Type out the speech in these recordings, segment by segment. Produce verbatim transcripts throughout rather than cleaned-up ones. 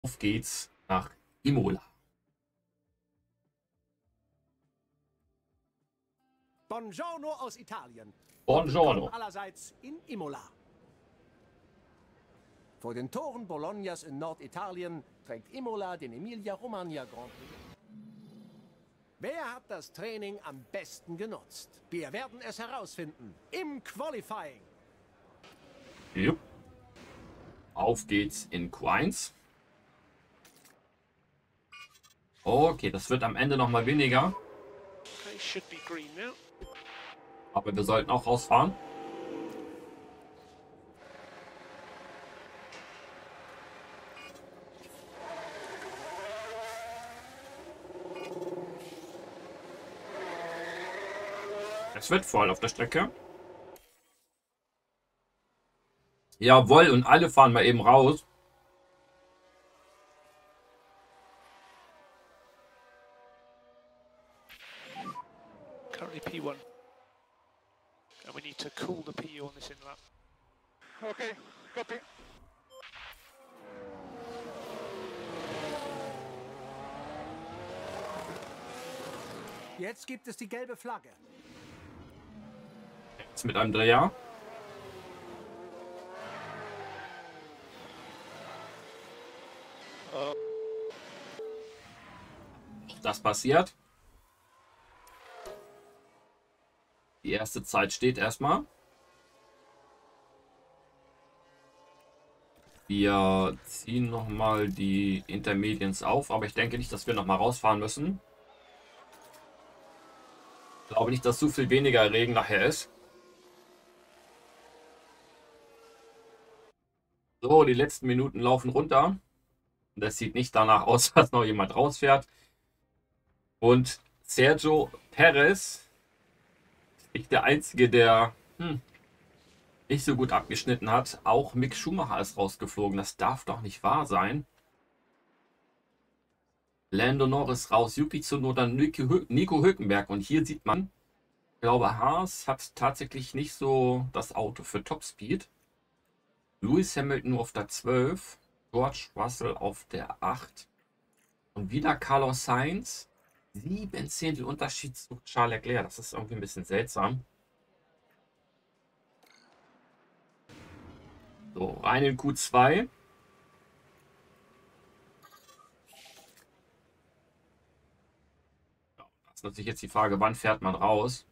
Auf geht's nach Imola. Buongiorno aus Italien. Buongiorno. Allerseits in Imola. Vor den Toren Bolognas in Norditalien trägt Imola den Emilia-Romagna Grand Prix. Wer hat das Training am besten genutzt? Wir werden es herausfinden im Qualifying. Jupp. Auf geht's in Q eins. Okay, das wird am Ende noch mal weniger. Aber wir sollten auch rausfahren. Es wird voll auf der Strecke. Jawohl, und alle fahren mal eben raus. Currently P one. And we need to cool the P U on this inlet. Okay, copy. Jetzt gibt es die gelbe Flagge. Jetzt mit Andrea. Uh. Das passiert. Die erste Zeit steht erstmal. Wir ziehen noch mal die Intermediates auf, aber ich denke nicht, dass wir noch mal rausfahren müssen. Ich glaube nicht, dass so viel weniger Regen nachher ist. So, die letzten Minuten laufen runter. Das sieht nicht danach aus, dass noch jemand rausfährt. Und Sergio Perez ist nicht der Einzige, der hm, nicht so gut abgeschnitten hat. Auch Mick Schumacher ist rausgeflogen. Das darf doch nicht wahr sein. Lando Norris raus, Yuki Tsunoda, Nico Hülkenberg. Und hier sieht man, ich glaube, Haas hat tatsächlich nicht so das Auto für Topspeed. Lewis Hamilton nur auf der zwölf, George Russell auf der acht. Und wieder Carlos Sainz. Sieben Zehntel Unterschied zu Charles Leclerc. Das ist irgendwie ein bisschen seltsam. So, rein in Q zwei. Ja, das ist natürlich jetzt die Frage, wann fährt man raus?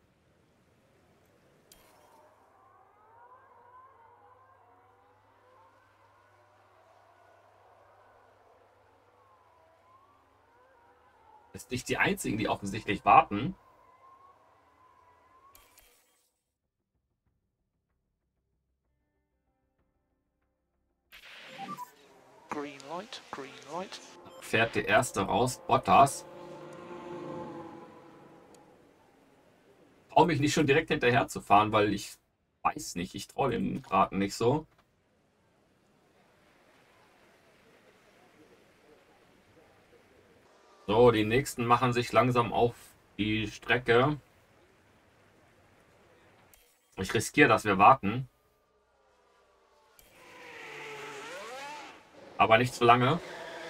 Das sind nicht die einzigen, die offensichtlich warten. Green light, green light. Fährt der erste raus, Bottas. Traue mich nicht schon direkt hinterher zu fahren, weil ich weiß nicht, ich traue dem Braten nicht so. So, die nächsten machen sich langsam auf die Strecke. Ich riskiere, dass wir warten. Aber nicht zu lange.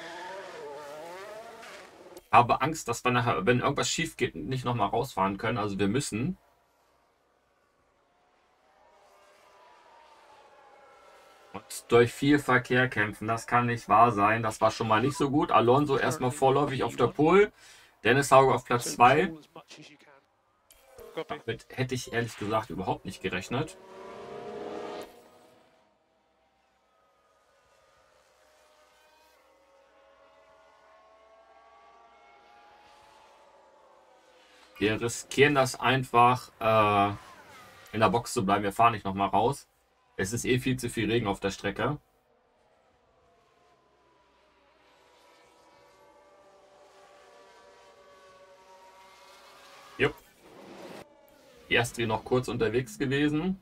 Habe Angst, dass wir nachher, wenn irgendwas schief geht, nicht nochmal rausfahren können. Also wir müssen. Und durch viel Verkehr kämpfen. Das kann nicht wahr sein. Das war schon mal nicht so gut. Alonso erstmal vorläufig auf der Pole. Dennis Hauger auf Platz zwei. Damit hätte ich ehrlich gesagt überhaupt nicht gerechnet. Wir riskieren das einfach, äh, in der Box zu bleiben. Wir fahren nicht nochmal raus. Es ist eh viel zu viel Regen auf der Strecke. Jupp. Erst noch kurz unterwegs gewesen.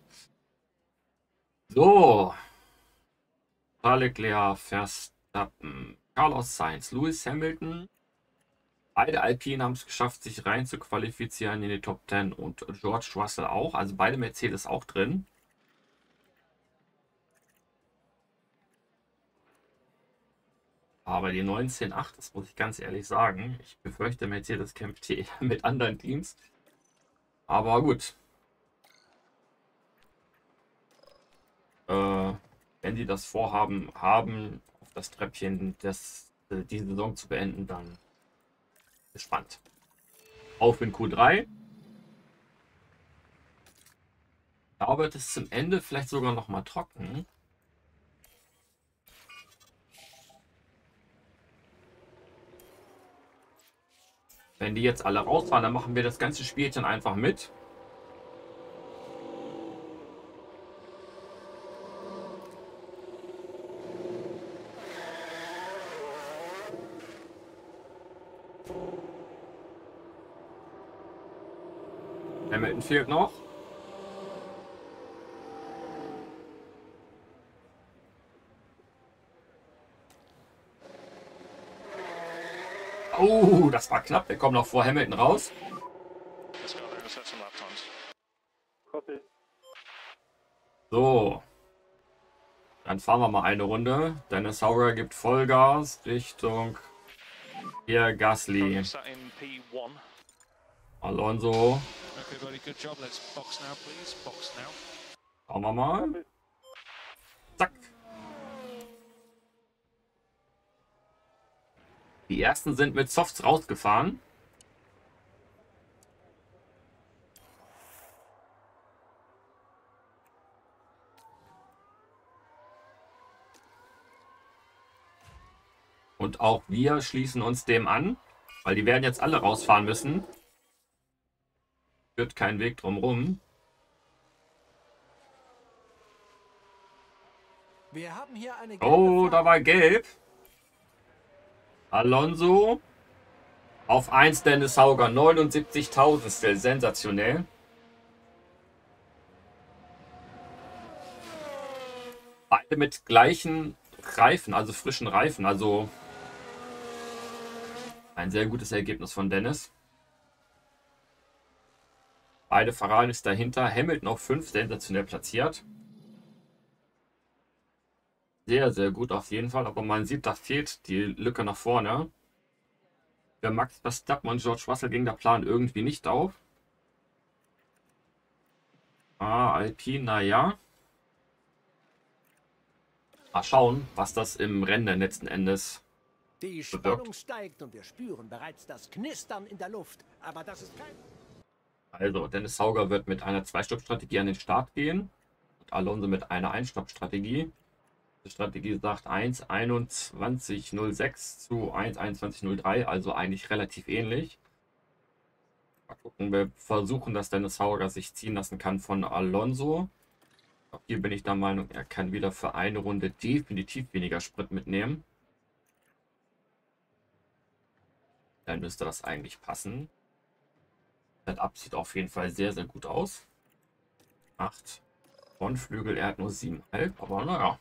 So. Charles Leclerc, Verstappen, Carlos Sainz, Lewis Hamilton. Beide Alpinen haben es geschafft, sich rein zu qualifizieren in die Top zehn und George Russell auch. Also beide Mercedes auch drin. Aber die neunzehn acht, das muss ich ganz ehrlich sagen. Ich befürchte, Mercedes kämpft hier eher mit anderen Teams. Aber gut. Äh, wenn die das Vorhaben haben, auf das Treppchen das, äh, die Saison zu beenden, dann gespannt. Auf in Q drei. Da wird es zum Ende vielleicht sogar noch mal trocken. Wenn die jetzt alle rausfahren, dann machen wir das ganze Spielchen einfach mit. Hamilton fehlt noch. Oh, das war knapp. Wir kommen noch vor Hamilton raus. So. Dann fahren wir mal eine Runde. Dennis Hauger gibt Vollgas Richtung Pierre Gasly. Alonso. Schauen wir mal. Zack. Die ersten sind mit Softs rausgefahren. Und auch wir schließen uns dem an, weil die werden jetzt alle rausfahren müssen. Führt kein Weg drum rum. Wir haben hier eine Oh, da war gelb. Alonso auf eins Dennis Hauger, neunundsiebzigtausendstel, sensationell. Beide mit gleichen Reifen, also frischen Reifen, also ein sehr gutes Ergebnis von Dennis. Beide Ferraris dahinter, Hamilton auf fünf, sensationell platziert. Sehr, sehr gut auf jeden Fall, aber man sieht, da fehlt die Lücke nach vorne. Für Max Verstappen und George Russell ging der Plan irgendwie nicht auf. Ah, Alpine, naja. Mal schauen, was das im Rennen letzten Endes Die bewirkt. Spannung steigt und wir spüren bereits das Knistern in der Luft. Aber das ist kein... Also, Dennis Hauger wird mit einer Zwei-Stopp-Strategie an den Start gehen. Und Alonso mit einer Ein-Stopp-Strategie. Die Strategie sagt eins einundzwanzig null sechs zu eins einundzwanzig null drei, also eigentlich relativ ähnlich. Mal gucken, wir versuchen, dass Dennis Hauger sich ziehen lassen kann von Alonso. Auch hier bin ich der Meinung, er kann wieder für eine Runde definitiv weniger Sprit mitnehmen. Dann müsste das eigentlich passen. Setup sieht auf jeden Fall sehr, sehr gut aus. acht Frontflügel, er hat nur sieben Komma fünf, aber naja.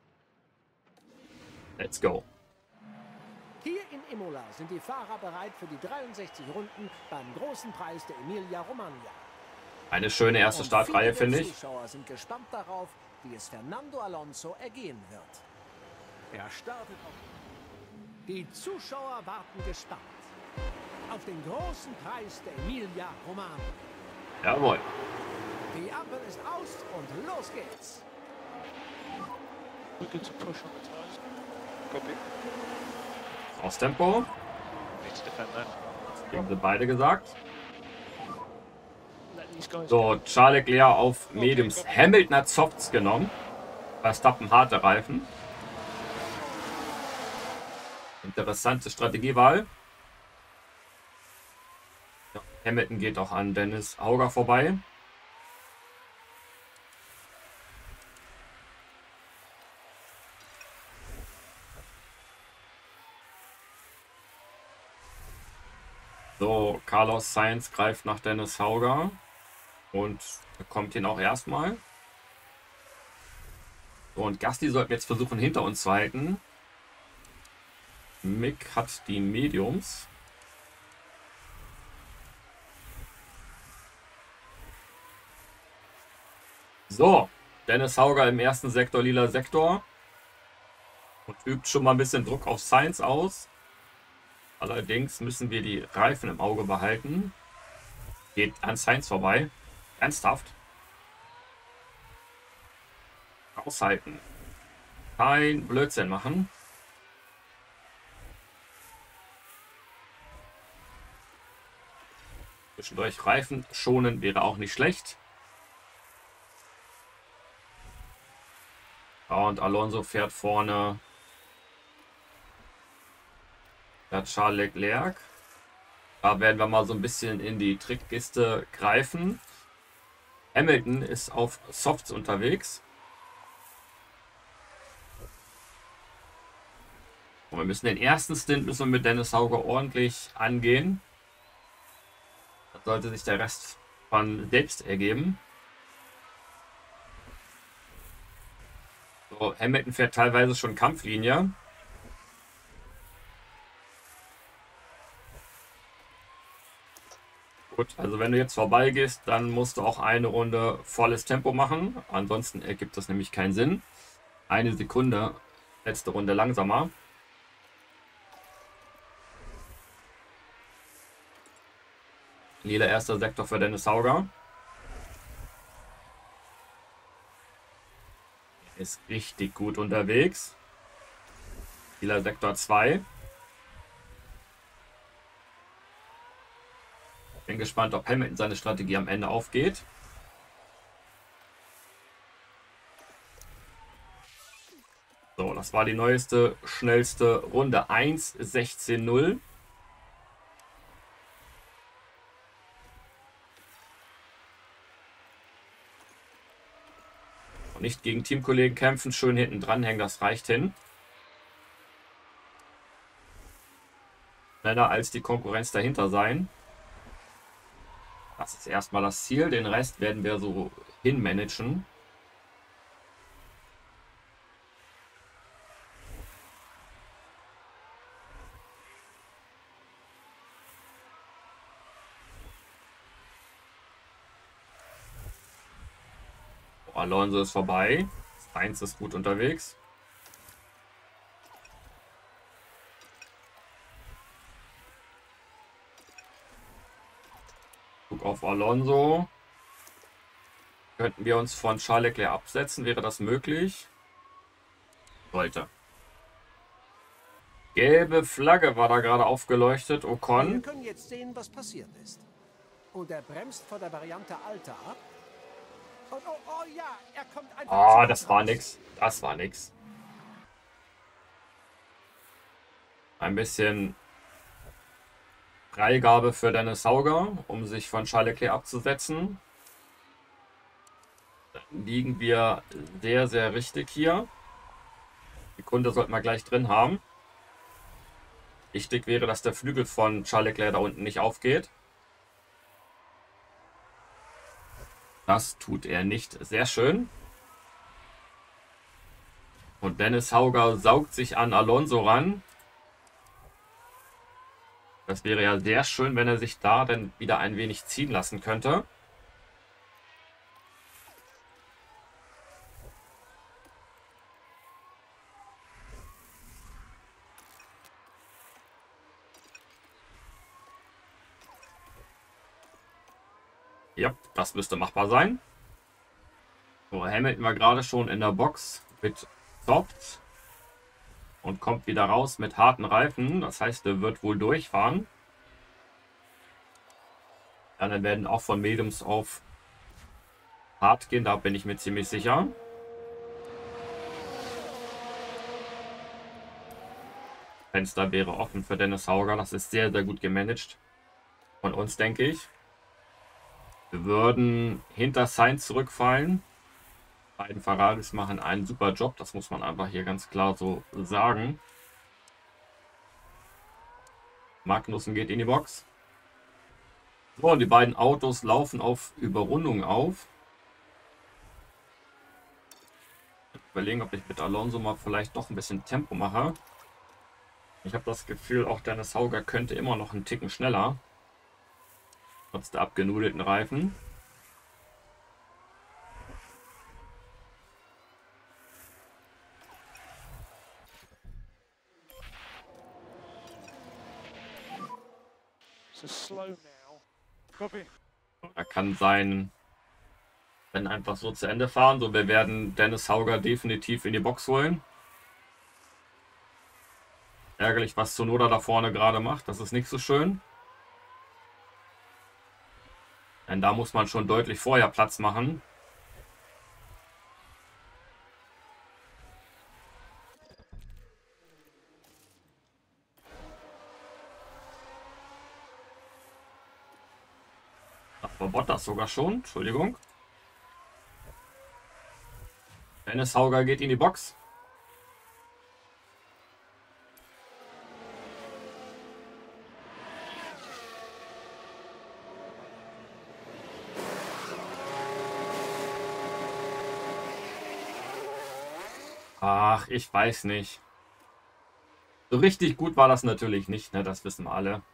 Let's go. Hier in Imola sind die Fahrer bereit für die dreiundsechzig Runden beim großen Preis der Emilia-Romagna. Eine schöne erste Und Startreihe, viele finde ich. Zuschauer sind gespannt darauf, wie es Fernando Alonso ergehen wird. Er startet auf... Die Zuschauer warten gespannt auf den großen Preis der Emilia-Romagna. Jawohl. Die Ampel ist aus und los geht's. We're good to push on the tires. Copy. Aus Tempo. Need to defend that. Das haben sie beide gesagt. Let these guys So, Charles Leclerc auf Mediums. Hamilton hat Softs genommen. Verstappen harte Reifen. Interessante Strategiewahl. Ja, Hamilton geht auch an Dennis Hauger vorbei. So, Carlos Sainz greift nach Dennis Hauger und bekommt ihn auch erstmal. So, und Gasly sollten jetzt versuchen, hinter uns zu halten. Mick hat die Mediums. So, Dennis Hauger im ersten Sektor, lila Sektor. Und übt schon mal ein bisschen Druck auf Sainz aus. Allerdings müssen wir die Reifen im Auge behalten. Geht an Sainz vorbei. Ernsthaft. Aushalten. Kein Blödsinn machen. Zwischendurch Reifen schonen wäre auch nicht schlecht. Und Alonso fährt vorne. Der Charles Leclerc. Da werden wir mal so ein bisschen in die Trickkiste greifen. Hamilton ist auf Softs unterwegs. Und wir müssen den ersten Stint müssen wir mit Dennis Hauger ordentlich angehen. Dann sollte sich der Rest von selbst ergeben. So, Hamilton fährt teilweise schon Kampflinie. Gut, also wenn du jetzt vorbeigehst, dann musst du auch eine Runde volles Tempo machen. Ansonsten ergibt das nämlich keinen Sinn. Eine Sekunde, letzte Runde langsamer. Lila erster Sektor für Dennis Hauger. Ist richtig gut unterwegs. Lila Sektor zwei. Bin gespannt, ob Hamilton seine Strategie am Ende aufgeht. So, das war die neueste, schnellste Runde. eins sechzehn null. Und nicht gegen Teamkollegen kämpfen, schön hinten dranhängen, das reicht hin. Schneller als die Konkurrenz dahinter sein. Das ist erstmal das Ziel. Den Rest werden wir so hinmanagen. Oh, Alonso ist vorbei. Sainz ist gut unterwegs. Auf Alonso. Könnten wir uns von Charles Leclerc absetzen? Wäre das möglich? Sollte. Gelbe Flagge war da gerade aufgeleuchtet. Ocon. Wir können jetzt sehen, was passiert ist. Und er bremst vor der Variante Alter ab. Und oh, oh ja, er kommt einfach. Ah, das war nix. Das war nix. Ein bisschen Freigabe für Dennis Hauger, um sich von Charles Leclerc abzusetzen. Dann liegen wir sehr, sehr richtig hier. Die Kunde sollten wir gleich drin haben. Wichtig wäre, dass der Flügel von Charles Leclerc da unten nicht aufgeht. Das tut er nicht. Sehr schön. Und Dennis Hauger saugt sich an Alonso ran. Das wäre ja sehr schön, wenn er sich da dann wieder ein wenig ziehen lassen könnte. Ja, das müsste machbar sein. So, Hamilton war gerade schon in der Box mit Soft. Und kommt wieder raus mit harten Reifen. Das heißt, er wird wohl durchfahren. Ja, dann werden auch von Mediums auf hart gehen. Da bin ich mir ziemlich sicher. Fenster wäre offen für Dennis Hauger. Das ist sehr, sehr gut gemanagt. Von uns, denke ich. Wir würden hinter Sainz zurückfallen. Beiden Ferraris machen einen super Job, das muss man einfach hier ganz klar so sagen. Magnussen geht in die Box. So, und die beiden Autos laufen auf Überrundung auf. Ich überlegen, ob ich mit Alonso mal vielleicht doch ein bisschen Tempo mache. Ich habe das Gefühl, auch Dennis Hauger könnte immer noch einen Ticken schneller. Trotz der abgenudelten Reifen. to slow now. Copy. Er kann sein Rennen einfach so zu Ende fahren. So, wir werden Dennis Hauger definitiv in die Box holen. Ärgerlich, was Tsunoda da vorne gerade macht. Das ist nicht so schön. Denn da muss man schon deutlich vorher Platz machen. Aber Bottas sogar schon. Entschuldigung. Dennis Hauger geht in die Box. Ach, ich weiß nicht. So richtig gut war das natürlich nicht, ne? Das wissen wir alle.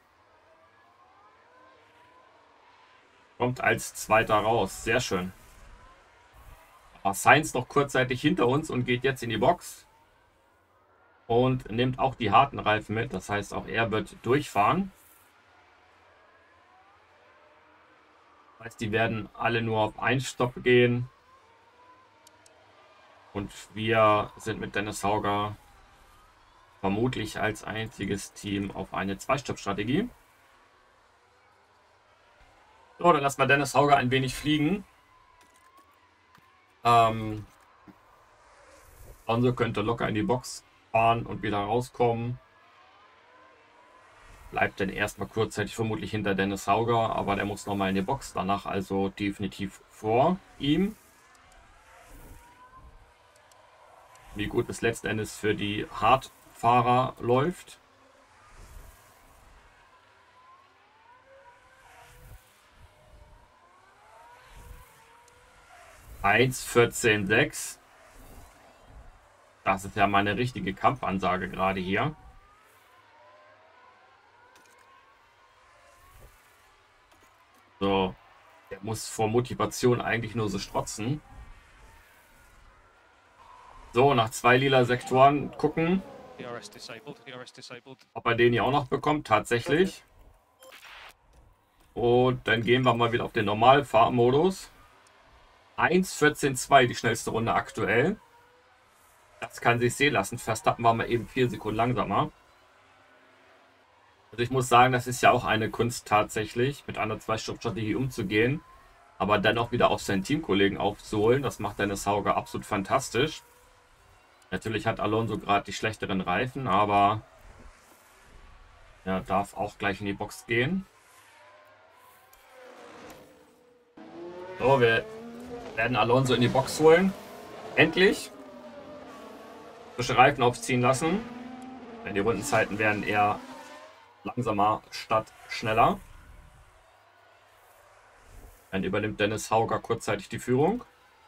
Kommt als Zweiter raus. Sehr schön. Aber Sainz noch kurzzeitig hinter uns und geht jetzt in die Box. Und nimmt auch die harten Reifen mit. Das heißt, auch er wird durchfahren. Das heißt, die werden alle nur auf einen Stopp gehen. Und wir sind mit Dennis Hauger vermutlich als einziges Team auf eine Zwei-Stopp-Strategie. So, dann lassen wir Dennis Hauger ein wenig fliegen. Ähm, Alonso könnte locker in die Box fahren und wieder rauskommen. Bleibt dann erstmal kurzzeitig vermutlich hinter Dennis Hauger, aber der muss nochmal in die Box. Danach also definitiv vor ihm. Wie gut es letzten Endes für die Hartfahrer läuft. eins vierzehn sechs. Das ist ja mal eine richtige Kampfansage gerade hier. So, der muss vor Motivation eigentlich nur so strotzen. So, nach zwei lila Sektoren gucken, D R S disabled, D R S disabled. ob er den hier auch noch bekommt. Tatsächlich. Und dann gehen wir mal wieder auf den Normalfahrmodus. eins vierzehn zwei, die schnellste Runde aktuell. Das kann sich sehen lassen. Verstappen war mal eben vier Sekunden langsamer. Also ich muss sagen, das ist ja auch eine Kunst tatsächlich, mit einer Zwei-Stopp-Strategie umzugehen. Aber dann auch wieder auf seinen Teamkollegen aufzuholen. Das macht Dennis Hauger absolut fantastisch. Natürlich hat Alonso gerade die schlechteren Reifen, aber er darf auch gleich in die Box gehen. So, wir werden Alonso in die Box holen. Endlich. Frische Reifen aufziehen lassen. Denn die Rundenzeiten werden eher langsamer statt schneller. Dann übernimmt Dennis Hauger kurzzeitig die Führung.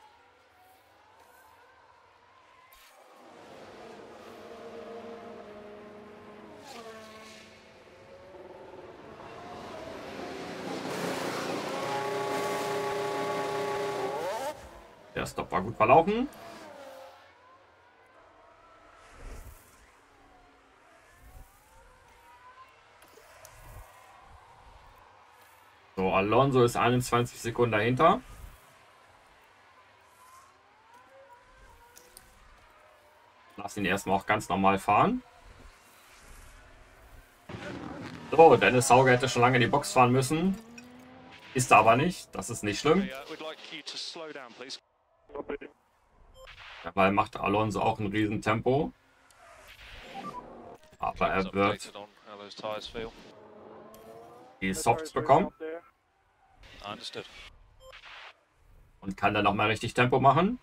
Der Stop war gut verlaufen. So, Alonso ist einundzwanzig Sekunden dahinter. Lass ihn erstmal auch ganz normal fahren. So, Dennis Hauger hätte schon lange in die Box fahren müssen. Ist er aber nicht. Das ist nicht schlimm. Dabei macht Alonso auch ein Riesentempo. Aber er wird die Softs bekommen. Und kann dann nochmal richtig Tempo machen.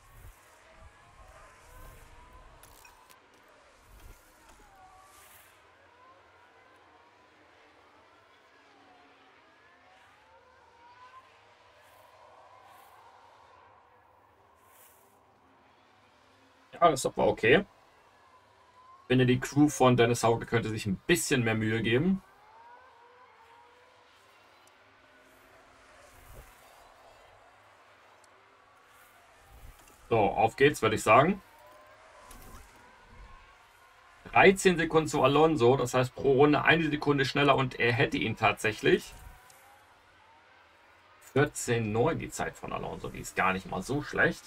Ja, das war okay. Ich finde, die Crew von Dennis Hauger könnte sich ein bisschen mehr Mühe geben. So, auf geht's, würde ich sagen. dreizehn Sekunden zu Alonso, das heißt pro Runde eine Sekunde schneller und er hätte ihn tatsächlich. vierzehn neun die Zeit von Alonso, die ist gar nicht mal so schlecht.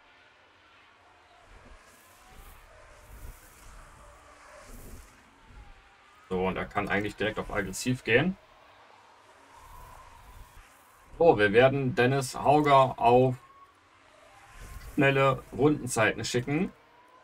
So, und er kann eigentlich direkt auf aggressiv gehen. So, wir werden Dennis Hauger auf schnelle Rundenzeiten schicken.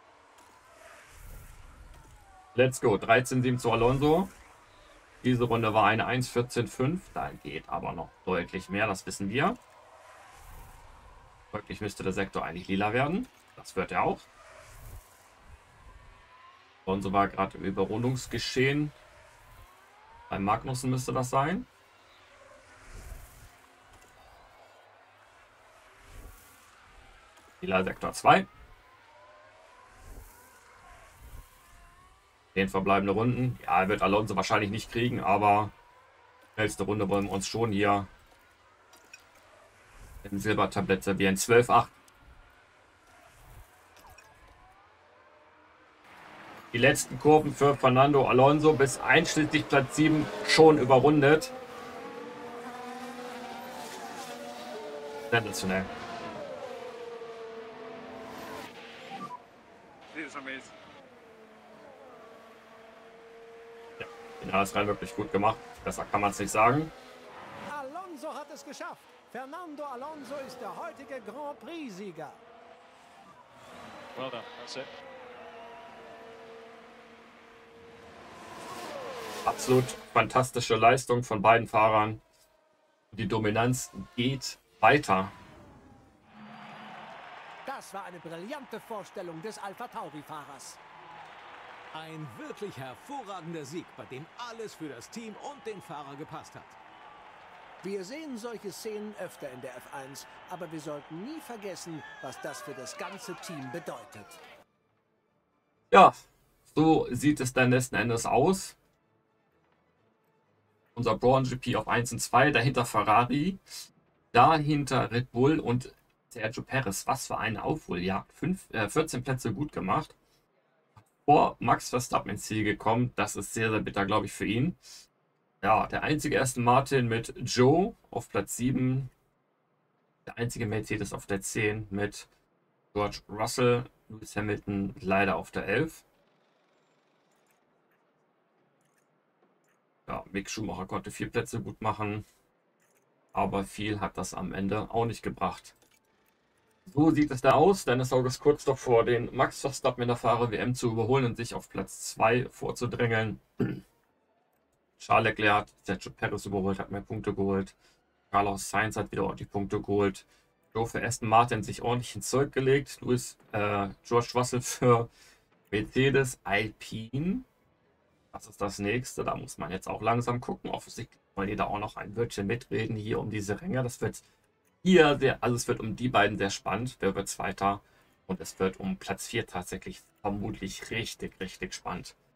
Let's go. dreizehn sieben zu Alonso. Diese Runde war eine eins vierzehn fünf. Da geht aber noch deutlich mehr, das wissen wir. Wirklich müsste der Sektor eigentlich lila werden. Das wird er auch. Alonso war gerade im Überrundungsgeschehen. Bei Magnussen müsste das sein. Lila Sektor zwei. zehn verbleibende Runden. Ja, er wird Alonso wahrscheinlich nicht kriegen, aber schnellste Runde wollen wir uns schon hier im Silbertablett servieren. zwölf acht. Die letzten Kurven für Fernando Alonso bis einschließlich Platz sieben schon überrundet. Sensationell. This is amazing. Ja, den alles rein wirklich gut gemacht. Besser kann man es nicht sagen. Alonso hat es geschafft. Fernando Alonso ist der heutige Grand Prix-Sieger. Well done, that's it. Absolut fantastische Leistung von beiden Fahrern. Die Dominanz geht weiter. Das war eine brillante Vorstellung des Alpha Tauri-Fahrers. Ein wirklich hervorragender Sieg, bei dem alles für das Team und den Fahrer gepasst hat. Wir sehen solche Szenen öfter in der F eins, aber wir sollten nie vergessen, was das für das ganze Team bedeutet. Ja, so sieht es dann letzten Endes aus. Unser Brawn G P auf eins und zwei, dahinter Ferrari, dahinter Red Bull und Sergio Perez. Was für eine Aufholjagd. Fünf, äh, vierzehn Plätze gut gemacht. Vor Max Verstappen ins Ziel gekommen. Das ist sehr, sehr bitter, glaube ich, für ihn. Ja, der einzige Aston Martin mit Joe auf Platz sieben. Der einzige Mercedes auf der zehn mit George Russell. Lewis Hamilton leider auf der elf. Ja, Mick Schumacher konnte vier Plätze gut machen. Aber viel hat das am Ende auch nicht gebracht. So sieht es da aus. Dennis Hauger ist kurz davor, den Max Verstappen in der Fahrer-W M zu überholen und sich auf Platz zwei vorzudrängeln. Charles Leclerc hat Sergio Perez überholt, hat mehr Punkte geholt. Carlos Sainz hat wieder ordentlich Punkte geholt. Joe für Aston Martin sich ordentlich ins Zeug gelegt. Louis, äh, George Russell für Mercedes. Alpine. Das ist das nächste. Da muss man jetzt auch langsam gucken. Offensichtlich wollen die da auch noch ein Wörtchen mitreden hier um diese Ränge. Das wird hier sehr, also es wird um die beiden sehr spannend. Wer wird Zweiter? Und es wird um Platz vier tatsächlich vermutlich richtig, richtig spannend.